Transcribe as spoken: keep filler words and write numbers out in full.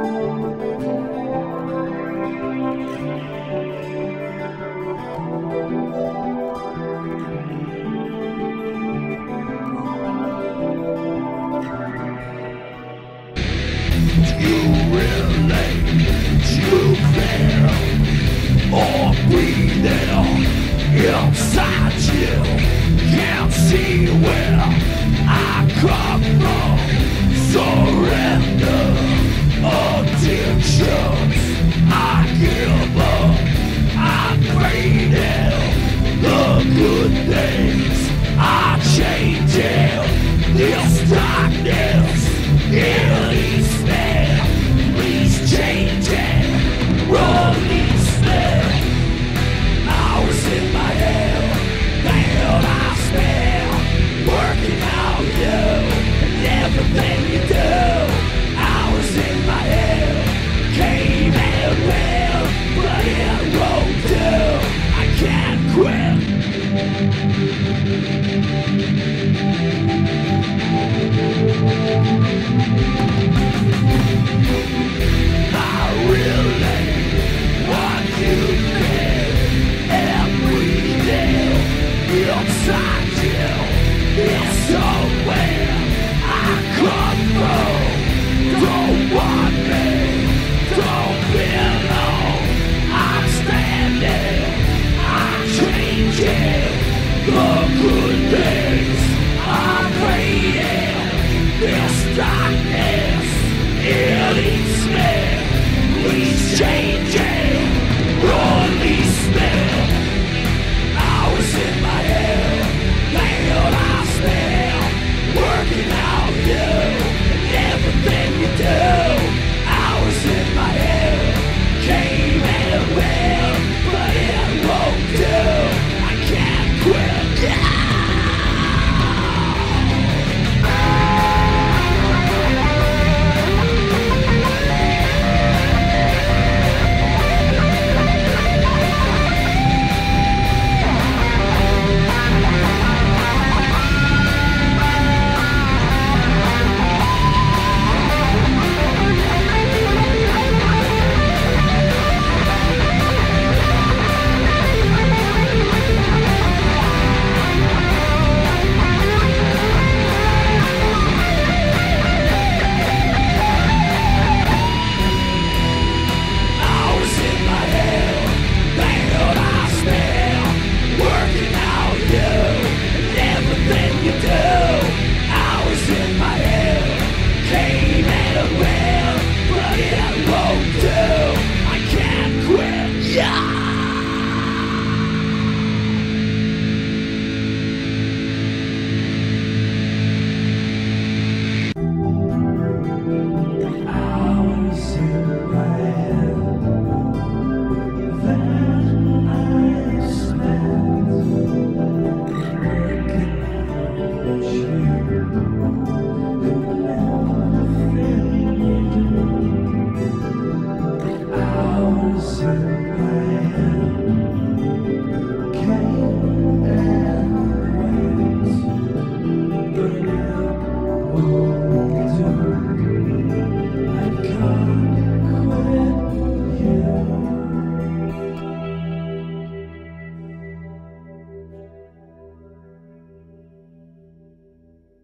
Inside you, can't see where I come from. Surrender addictions, I give up. I'm fading. The good things are changing. This darkness, it is there. Please change it, release me. Hours in my head, that I spend working out you and everything you do. Hours in my head, came and went, but it won't do. I can't quit. I really want you there. Every day inside you is somewhere I come from. Don't want me, don't belong. I'm standing, I'm changing. The good things I'm praying. This darkness, it eats me. Please change it, release me. Hours in my head, that I spend working out you and everything you do. Hours in my head, came and went, but it won't do. I can't quit. Yeah! Ooh.